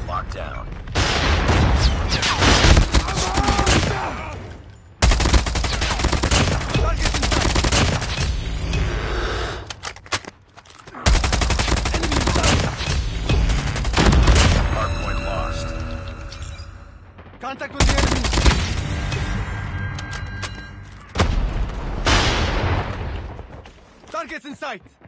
locked down. Hardpoint lost. Contact with the enemy. Targets in sight.